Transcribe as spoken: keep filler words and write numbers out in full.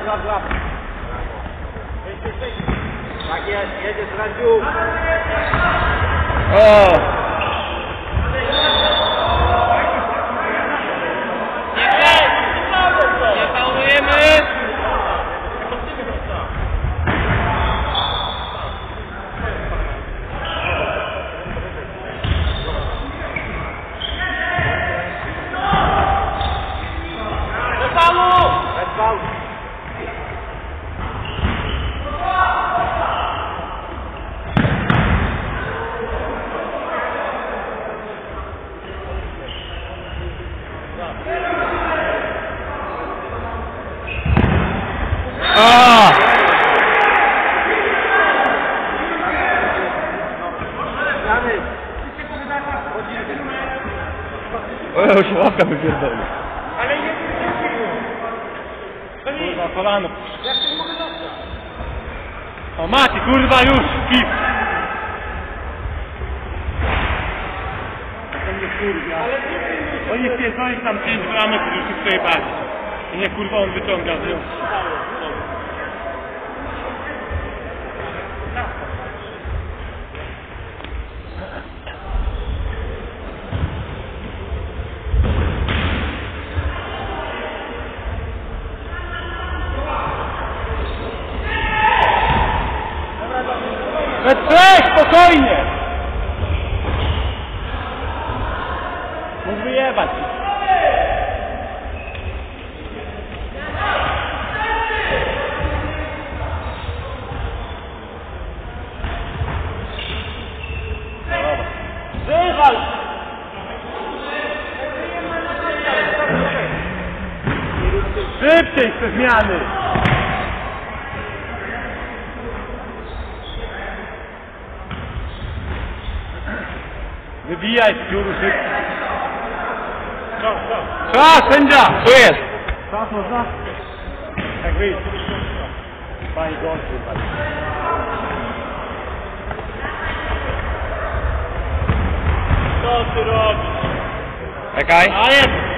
złap, złap. Tak jest, jedziesz Radziu. O! Nie faulujemy! Bez faulu! Bez faulu. A! O, ja już łapka wypierdolę. Ale nie Kurwa, kolano. O, Mati, kurwa, już, kip. To mnie kurwa. Oni pierdoli tam pięć bramek, już się przejebali. I nie, kurwa, on wyciąga, że... We trzech, spokojnie! Mógł wyjebać. Wywal! Szybciej te zmiany! Wybijaj z pióru szybko. Czas, sędzia! Tu jest! Czas można? Jak wyjść? Pani gorsty. Co ty robisz? Czekaj. A jest!